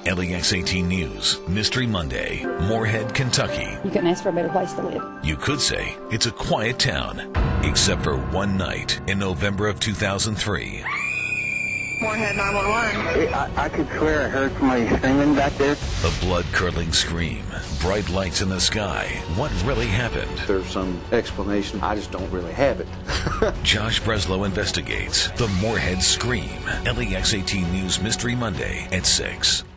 LEX 18 News, Mystery Monday, Morehead, Kentucky. You couldn't ask for a better place to live. You could say it's a quiet town, except for one night in November of 2003. Morehead 911. I could swear I heard somebody screaming back there. A blood-curdling scream, bright lights in the sky. What really happened? There's some explanation. I just don't really have it. Josh Breslow investigates the Morehead Scream. LEX 18 News Mystery Monday at 6.